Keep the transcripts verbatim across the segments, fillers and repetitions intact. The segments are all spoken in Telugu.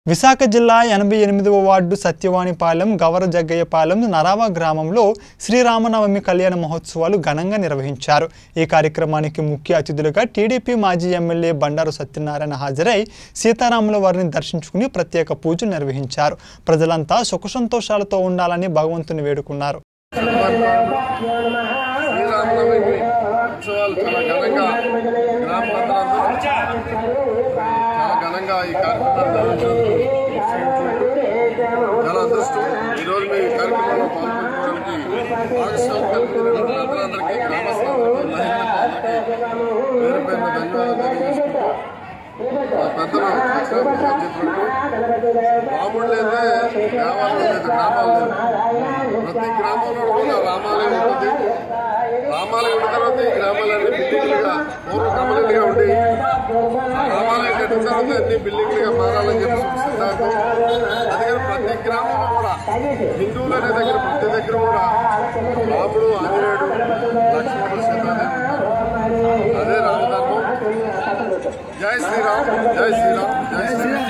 విశాఖ జిల్లా ఎనభై ఎనిమిదవ వార్డు సత్యవానిపాలెం గవర జగ్గయ్యపాలెం నరావ గ్రామంలో శ్రీరామనవమి కళ్యాణ మహోత్సవాలు ఘనంగా నిర్వహించారు। ఈ కార్యక్రమానికి ముఖ్య అతిథులుగా టీడీపీ మాజీ ఎమ్మెల్యే బండారు సత్యనారాయణ హాజరై సీతారాముల వారిని దర్శించుకుని ప్రత్యేక పూజలు నిర్వహించారు। ప్రజలంతా సుఖ సంతోషాలతో ఉండాలని భగవంతుని వేడుకున్నారు। ఈ కార్యక్రమాన్ని చాలా అదృష్టం ఈ రోజు మీ కార్యక్రమంలో పాల్గొనడానికి భాగస్వామ్యం కల్పించిన ప్రజలందరికీ గ్రామస్తులందరికీ మహిళలందరికీ పేరు పేరున ధన్యవాదాలు తెలియజేసుకుంటూ మా పెద్దలు చెప్పినట్టు రాముడు లేదే గ్రామాలు లేదు గ్రామాలు లేదు ప్రతి గ్రామంలో కూడా రామాలయం ఉంటుంది। రామాలయం ఉన్న తర్వాత ఈ గ్రామాలన్నీ బిల్డింగ్లుగా పూర్వ కమలీలుగా ఉండి రామాలయం కట్టిన తర్వాత అన్ని బిల్డింగ్లుగా మారాలని చెప్పి సిద్ధాంతం। అందుకని ప్రతి గ్రామంలో కూడా హిందువులు అనే దగ్గర ప్రతి దగ్గర కూడా రాముడు ఆంజనేయుడు లక్ష్మణుడు సీతాదేవి అదే రామధర్మం। జై శ్రీరామ్ జై శ్రీరామ్ జై శ్రీరామ్।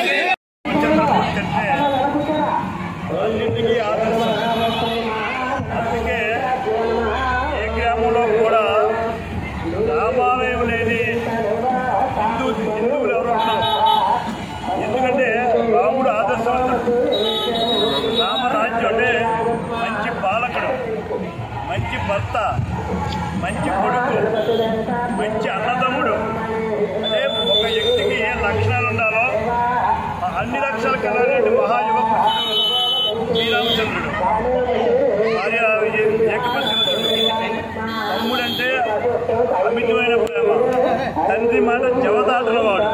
అన్నింటికీ ఆదర్శం। అందుకే ఏ గ్రామంలో కూడా రామాలయం లేని హిందూ హిందువులు ఎవరు ఉంటారు? ఎందుకంటే రాముడు ఆదర్శవంతుడు। రామరాజ్యం అంటే మంచి పాలకుడు, మంచి భర్త, మంచి కొడుకు, మంచి అన్నదమ్ముడు। అదే ఒక వ్యక్తికి ఏ లక్షణాలు ఉండాలో అన్ని లక్షలు కలగలేని మహాయువ పురుషుడు శ్రీరామచంద్రుడు। భార్య ఏకపత్నివతుడు। తమ్ముడంటే అమితమైన ప్రేమ, తండ్రి మాట జవదాటుల వాడు,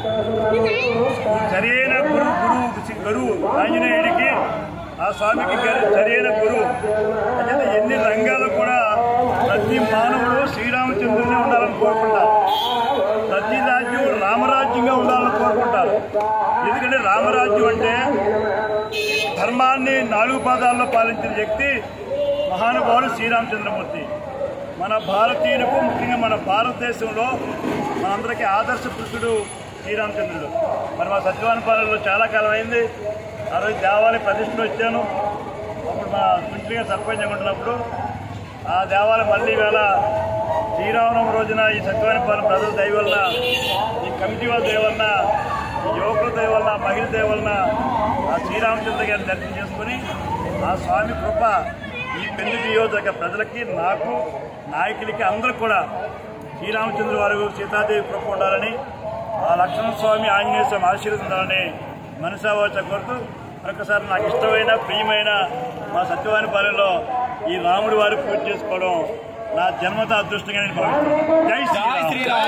సరైన గురువు గురువు గురువు ఆంజనేయుడికి ఆ స్వామికి సరైన గురువు। అంటే ఎన్ని రంగాలు కూడా ప్రతి మానవుడు శ్రీరామచంద్రుడిని ఉండాలని కోరుకుంటారు। ప్రతి రాజ్యం రామరాజ్యంగా ఉండాలని కోరుకుంటారు। ఎందుకంటే రామరాజ్యం అంటే ధర్మాన్ని నాలుగు పాదాల్లో పాలించిన వ్యక్తి మహానుభావుడు శ్రీరామచంద్రమూర్తి। మన భారతీయులకు ముఖ్యంగా మన భారతదేశంలో మనందరికీ ఆదర్శ పురుషుడు శ్రీరామచంద్రుడు। మరి మా సత్యవానిపాలెంలో చాలా కాలం అయింది। ఆ రోజు దేవాలయ ప్రతిష్టలో వచ్చాను। అప్పుడు మా కుంటిగా సర్పంచ్ ఉంటున్నప్పుడు ఆ దేవాలయం మళ్ళీ వేళ శ్రీరామనవమి రోజున ఈ సత్యవానిపాలెం ప్రజల దయ వలన, ఈ కమిటీ వాళ్ళ దయ వలన, ఈ యువకుల దయ వలన, మహిళ దయ వలన ఆ శ్రీరామచంద్ర గారిని దర్శనం చేసుకుని ఆ స్వామి కృప ఈ పెళ్లి నియోజక ప్రజలకి, నాకు, నాయకులకి అందరూ కూడా శ్రీరామచంద్ర వారు సీతాదేవి కృప ఉండాలని, ఆ లక్ష్మణ స్వామి ఆంజనేయ స్వామి ఆశీర్వదించాలని మనసావాచ కోరుతూ మరొకసారి నాకు ఇష్టమైన ప్రియమైన మా సత్యవానిపాలెంలో ఈ రాముడి వారి పూజ చేసుకోవడం నా జన్మత అదృష్టంగా నేను భావిస్తున్నాను। జై శ్రీరామ్।